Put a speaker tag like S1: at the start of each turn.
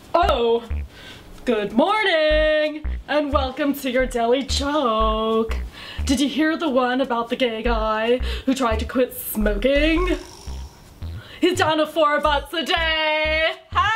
S1: Oh, good morning and welcome to your daily joke. Did you hear the one about the gay guy who tried to quit smoking? He's down to 4 butts a day.